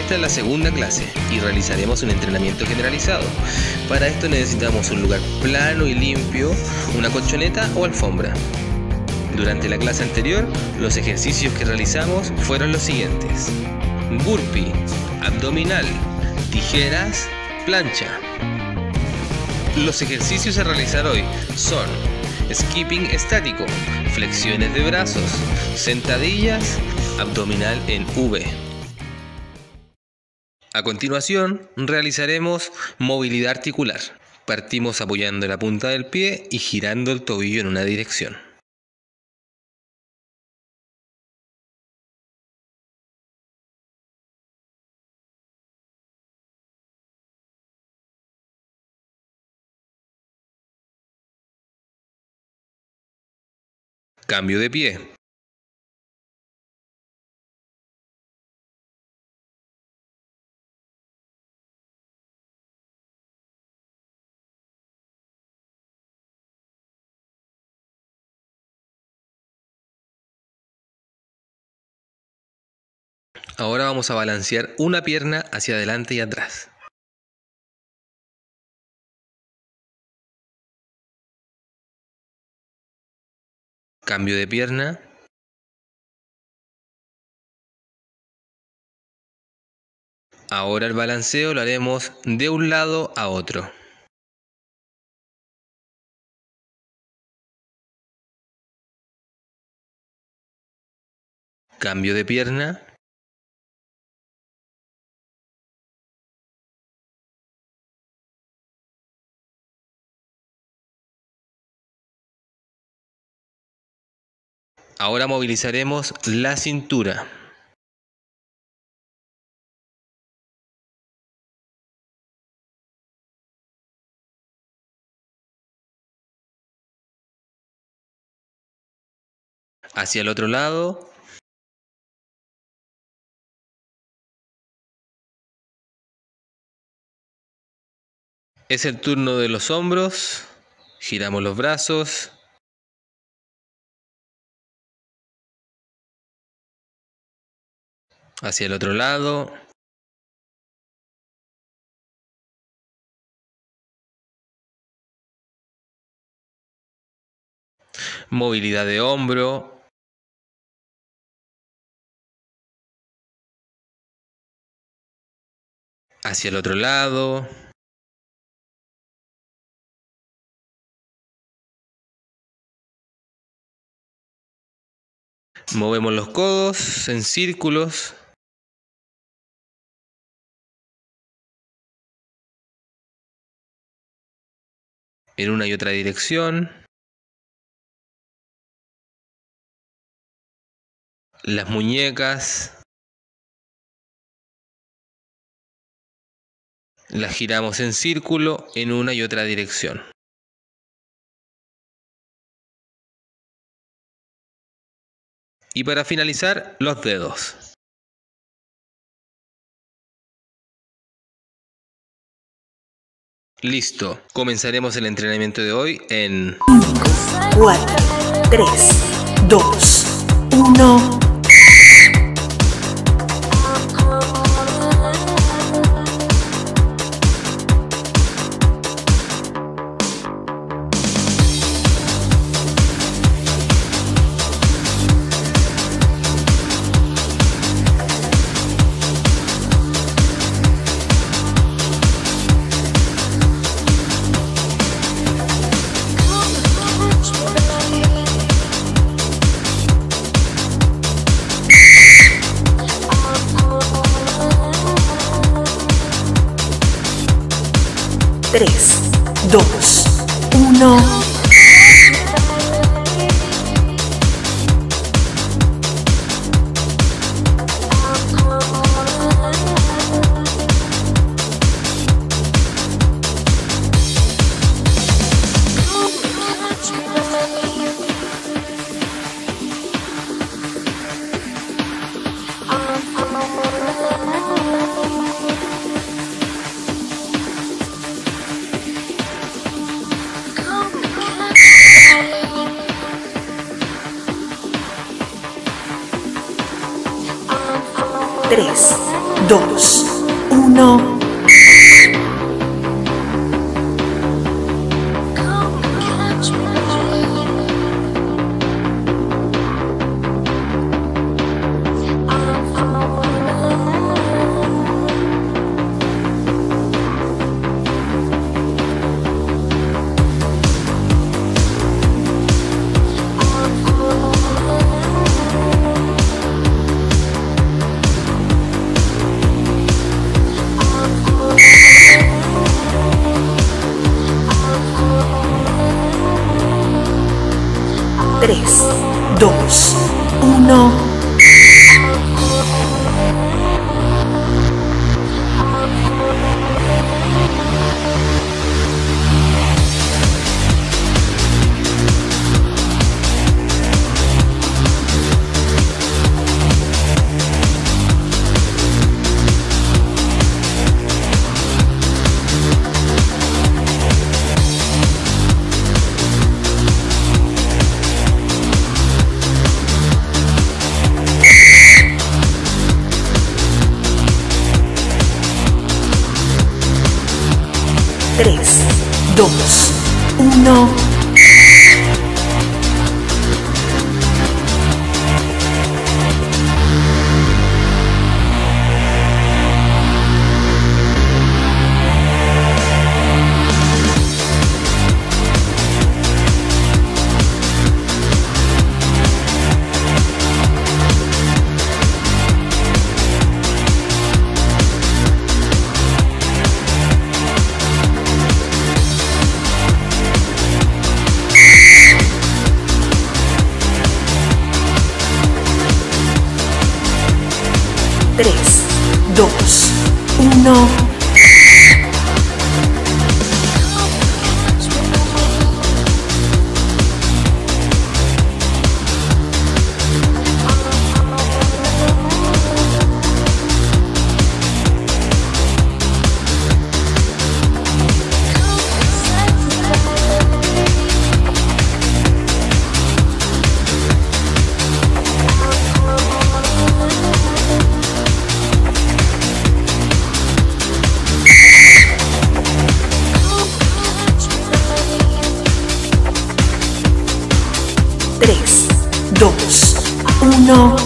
Esta es la segunda clase y realizaremos un entrenamiento generalizado. Para esto necesitamos un lugar plano y limpio, una colchoneta o alfombra. Durante la clase anterior, los ejercicios que realizamos fueron los siguientes: burpee, abdominal, tijeras, plancha. Los ejercicios a realizar hoy son skipping estático, flexiones de brazos, sentadillas, abdominal en V. A continuación, realizaremos movilidad articular. Partimos apoyando la punta del pie y girando el tobillo en una dirección. Cambio de pie. Ahora vamos a balancear una pierna hacia adelante y atrás. Cambio de pierna. Ahora el balanceo lo haremos de un lado a otro. Cambio de pierna. Ahora movilizaremos la cintura. Hacia el otro lado. Es el turno de los hombros. Giramos los brazos. Hacia el otro lado. Movilidad de hombro. Hacia el otro lado. Movemos los codos en círculos. En una y otra dirección. Las muñecas. Las giramos en círculo en una y otra dirección. Y para finalizar, los dedos. Listo, comenzaremos el entrenamiento de hoy en 4, 3, 2, 1. Tres, dos, uno. Tres, 2, 1. Tres, dos, uno. Tres, dos, uno. Tres, dos, uno. Tres, dos, uno.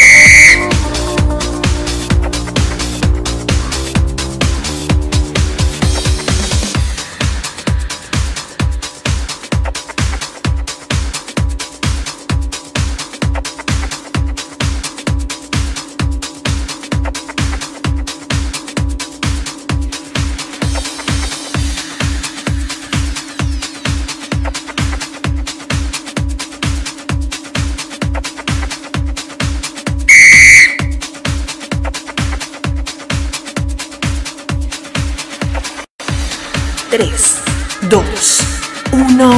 Tres, dos, uno.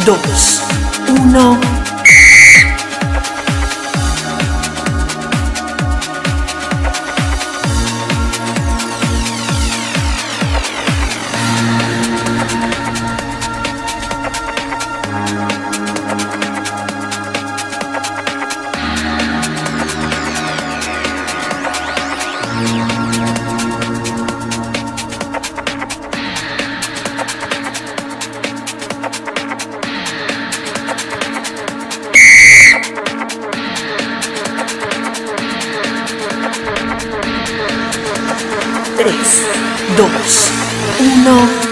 2, 1. 3, 2, 1.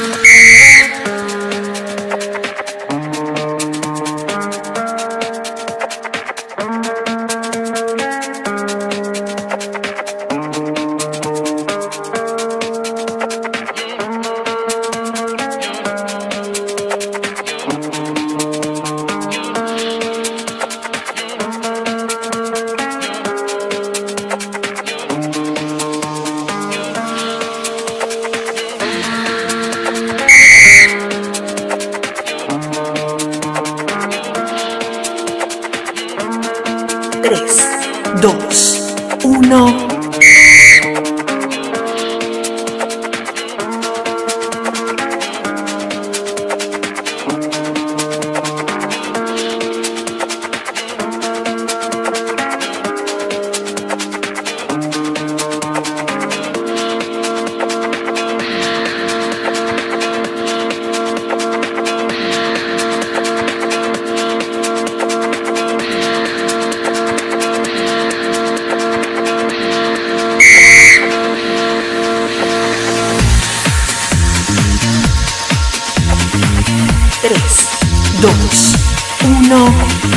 Tres, dos, uno. Tres, dos, uno.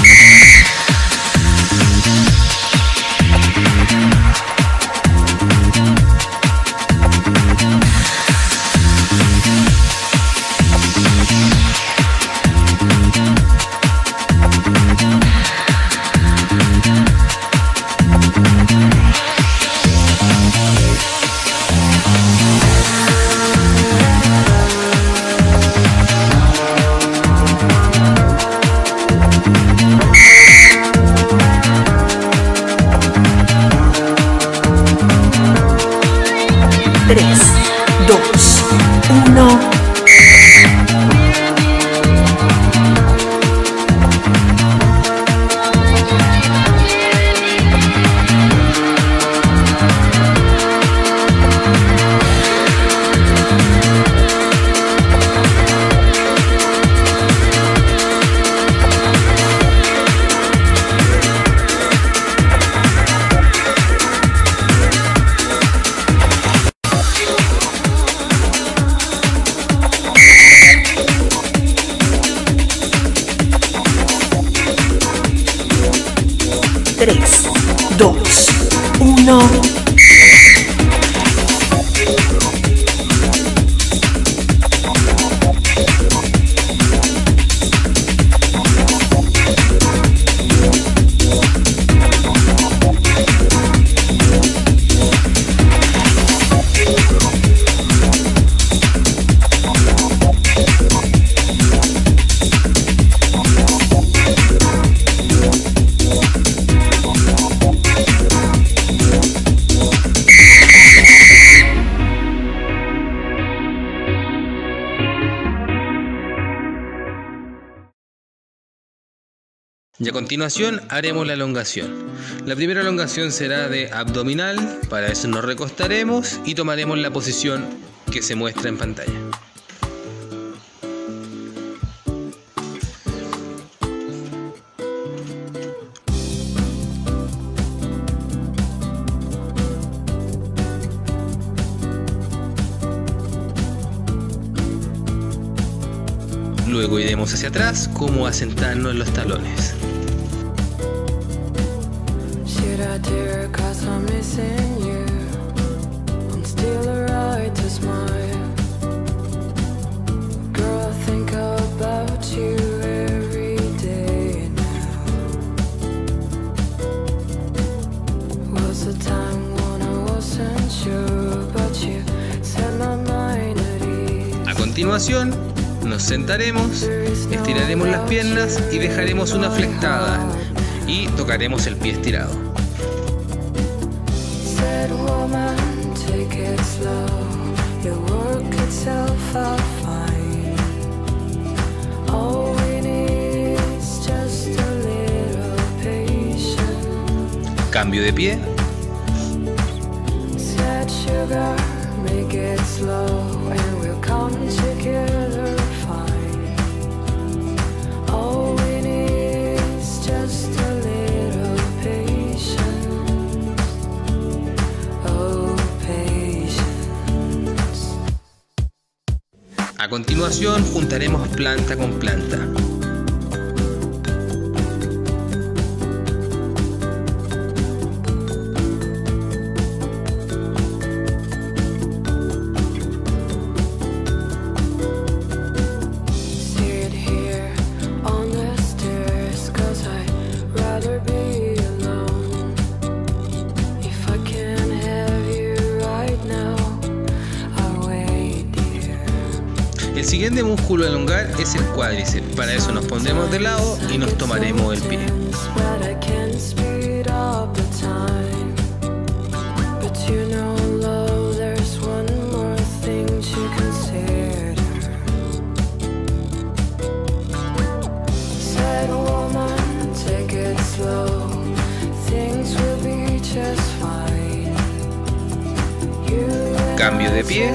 3, 2, 1. Tres, dos, uno. Y a continuación haremos la elongación. La primera elongación será de abdominal, para eso nos recostaremos y tomaremos la posición que se muestra en pantalla. Luego iremos hacia atrás como a sentarnos en los talones. A continuación, nos Nos sentaremos, estiraremos las piernas y dejaremos una flectada y tocaremos el pie estirado. Cambio de pie. A continuación juntaremos planta con planta. El siguiente músculo a elongar es el cuádriceps. Para eso nos pondremos de lado y nos tomaremos el pie. Cambio de pie.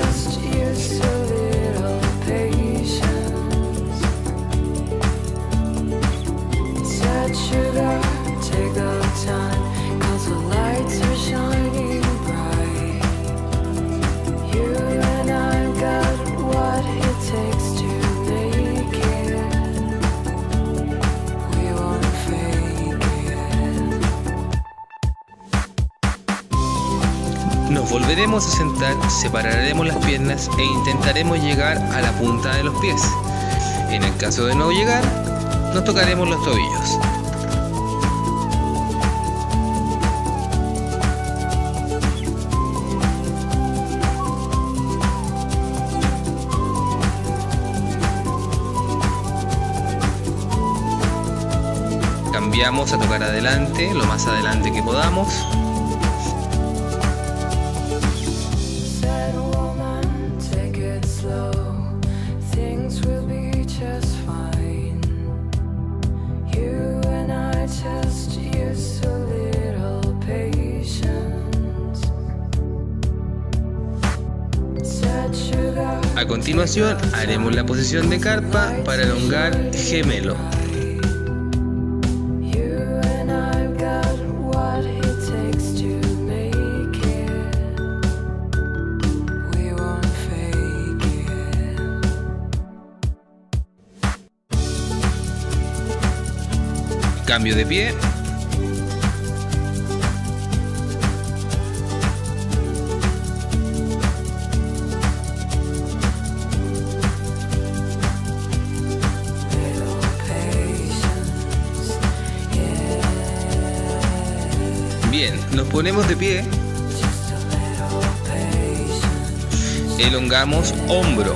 Nos volveremos a sentar, separaremos las piernas e intentaremos llegar a la punta de los pies. En el caso de no llegar, nos tocaremos los tobillos. Cambiamos a tocar adelante, lo más adelante que podamos. A continuación haremos la posición de carpa para elongar gemelo. Cambio de pie. Bien, nos ponemos de pie. Elongamos hombro.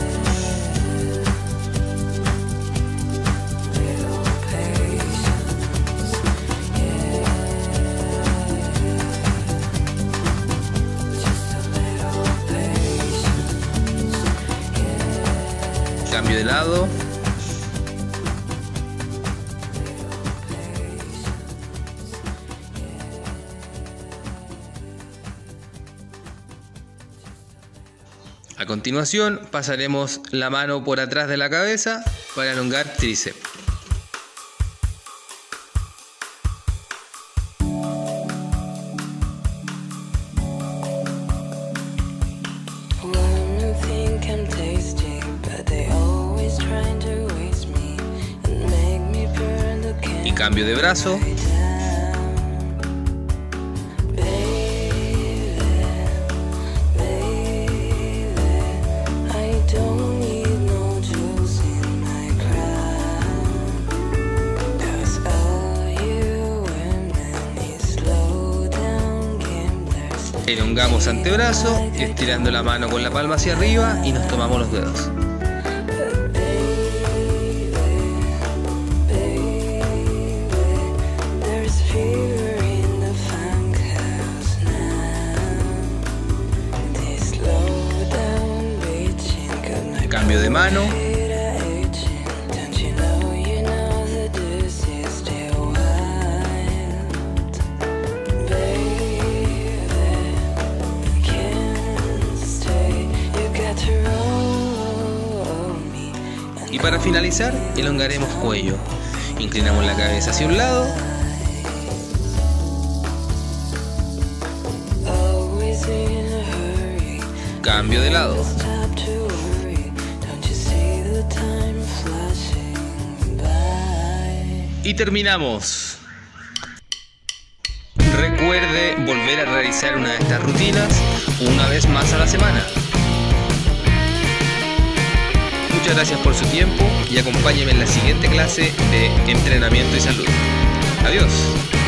Cambio de lado. A continuación pasaremos la mano por atrás de la cabeza para elongar tríceps. Y cambio de brazo. Elongamos antebrazo, estirando la mano con la palma hacia arriba y nos tomamos los dedos. Cambio de mano. Y para finalizar, elongaremos cuello. Inclinamos la cabeza hacia un lado. Cambio de lado. Y terminamos. Recuerde volver a realizar una de estas rutinas una vez más a la semana. Muchas gracias por su tiempo y acompáñenme en la siguiente clase de entrenamiento y salud. Adiós.